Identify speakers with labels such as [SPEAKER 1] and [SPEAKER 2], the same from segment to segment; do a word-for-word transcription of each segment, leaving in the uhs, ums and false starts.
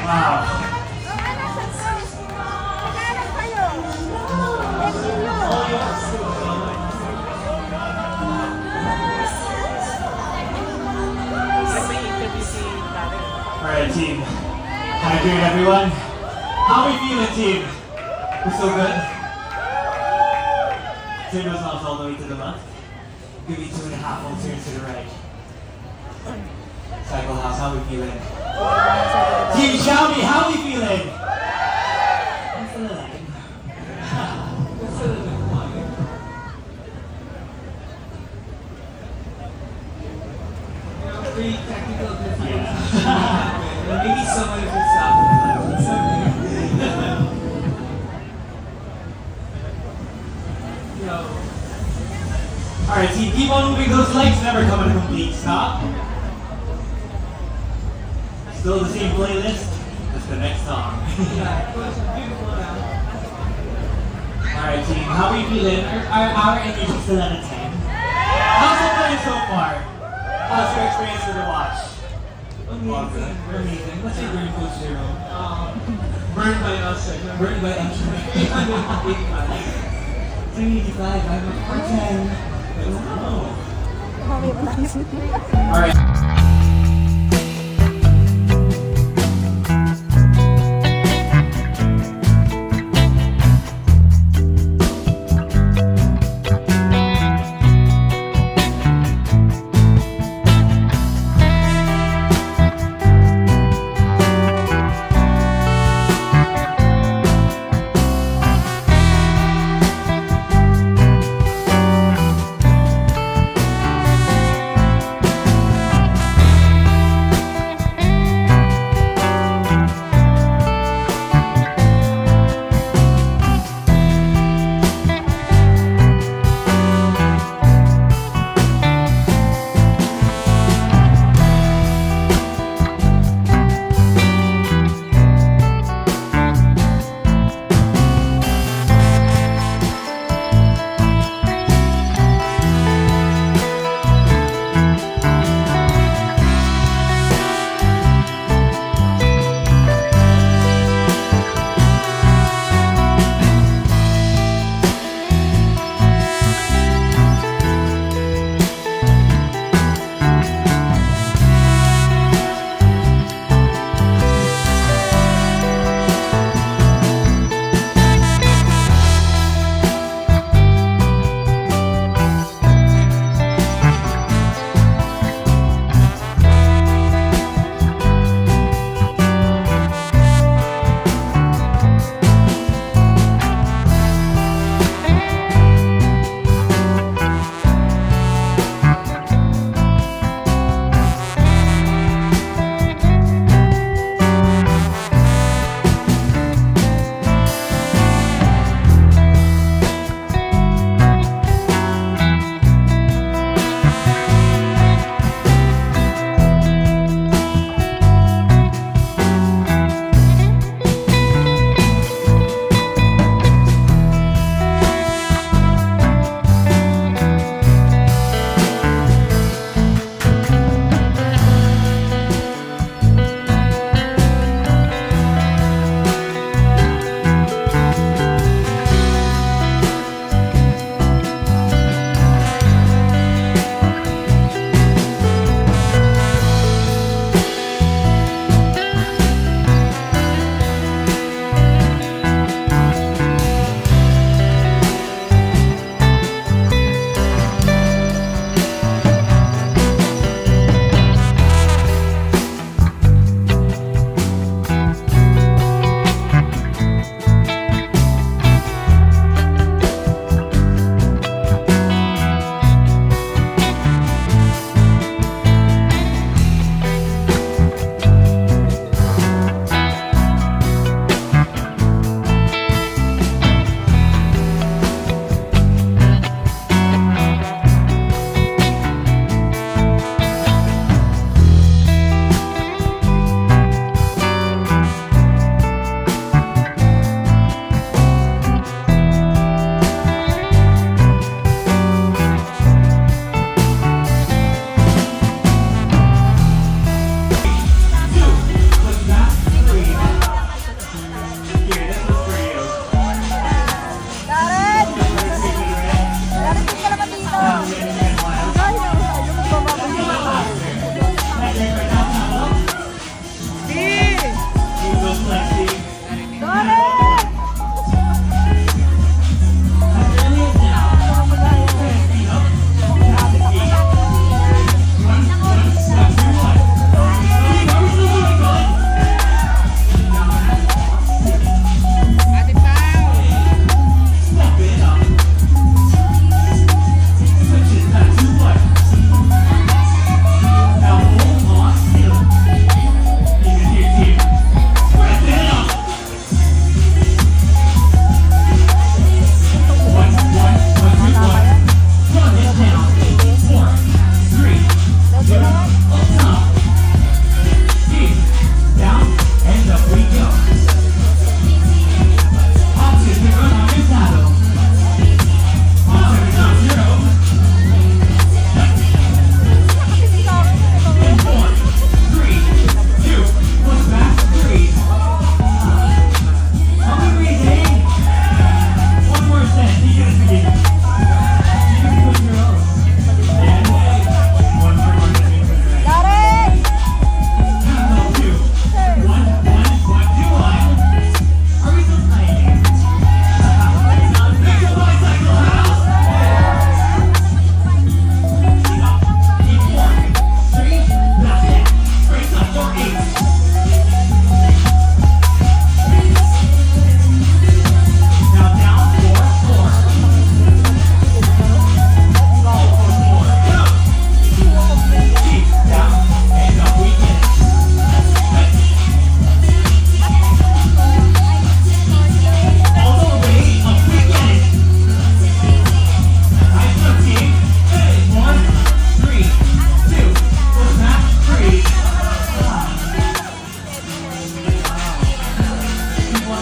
[SPEAKER 1] Wow. Alright team, hydrate everyone. How are we feeling team? We're so good? Turn those knobs all the way to the left. Give me two and a half full turns to the right. Cycle house, how are we feeling? Team Xiaomi, how are we feeling? I'm feeling like it.
[SPEAKER 2] Pretty technical difficulties. Yeah. Maybe someone could stop.
[SPEAKER 1] Alright, team, keep on moving. Those legs never come at a complete stop. Still the same playlist. That's the next song. Alright, team, how are we feeling? Our, our energy still at a ten. How's it going so far? How's your experience with the watch?
[SPEAKER 2] Amazing.
[SPEAKER 1] Amazing. What's your burn code zero?
[SPEAKER 2] Um, burned by us.
[SPEAKER 1] Burned by us.
[SPEAKER 2] eight eighty-five.
[SPEAKER 1] three eighty-five, I'm a four ten. Oh. Alright.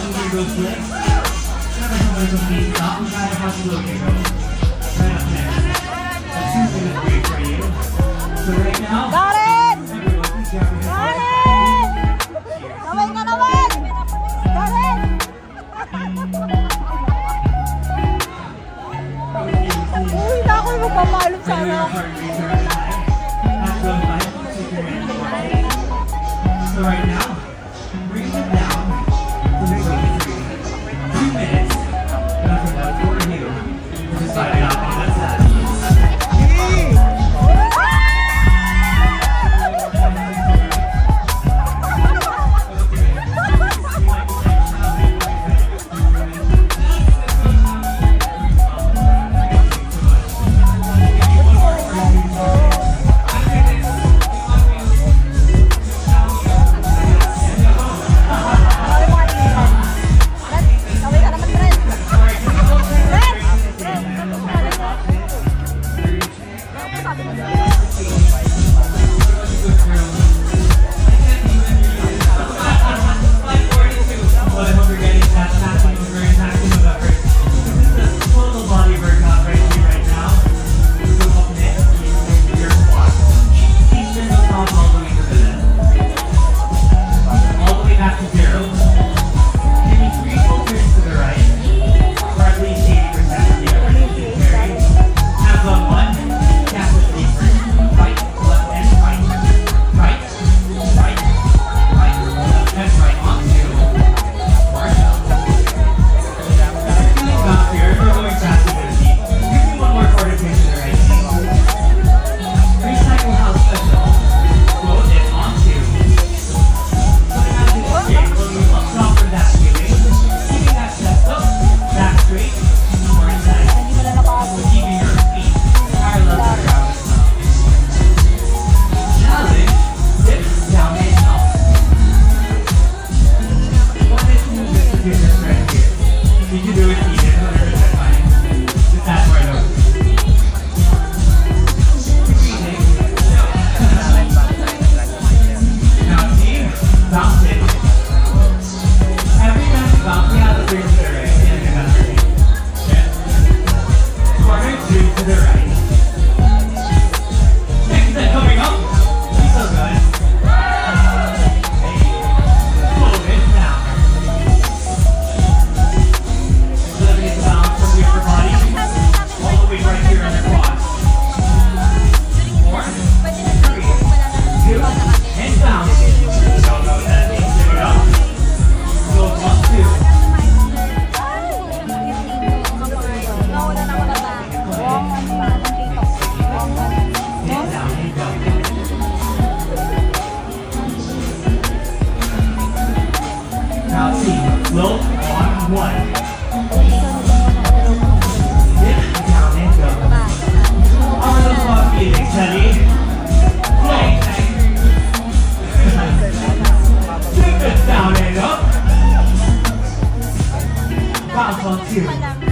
[SPEAKER 1] moving those legs. Never somebody from the top. We got a possibility, bro. Right up next. A two minute break for you. So right now,
[SPEAKER 3] Got it!
[SPEAKER 1] everyone, please grab your
[SPEAKER 3] Got
[SPEAKER 1] hands.
[SPEAKER 3] it! Gawin ka naman! Got it! Uy, na ako yung magpapaalong
[SPEAKER 1] Bring your
[SPEAKER 3] sana.
[SPEAKER 1] heart rate very high. That's going by. Take your hands forward. So right now, bring them down to the zone three. Two minutes. Nothing left for you. Just slide it out on that side.
[SPEAKER 3] Gawin ka naman, Brent.
[SPEAKER 1] But I hope you're getting that maximum very maximum effort. This is the total body workout right here, right now. So up next is your squat. Please turn those arms all the way to the left. All the way back to zero. Give me three full turns to the right. Or at least eighty percent of the effort you can carry. Hands on one. Tap the feet first. Right, left, and right. Right, right, right, left, and right. On two. Stop here. We're going fast with the feet. Give me one more quarter turn to the right. Recycle house special. Float it on two. Coming out to the shape. We'll move up top for that feeling. Keeping that chest up. Back straight. More inside.
[SPEAKER 3] Hindi mo na nakakabot.
[SPEAKER 1] Keeping your feet parallel to the ground as well. Now lift. Hips down and up. One is to move this to your chest right here. You can do it even, one hundred percent fine. Just add more though. Breathing. Now see, bounce it. Every time you bounce, we have a turn to the right and another turn. Yeah. Corner two to the right. Next set coming up. He's so good. Hey. Slow it down. Eliminate the balance from the upper body. All the way right here on your quads. Four, three, two, and down. Don't know what that means. Here we go. Go one, two.
[SPEAKER 3] Nawala na wala na. Wrong ano na. Wrong ano.
[SPEAKER 1] And down you go. Now see, float on one. Dip down and go. Arm the squat feeling, steady. Float. Dip it down and up. Bounce on two.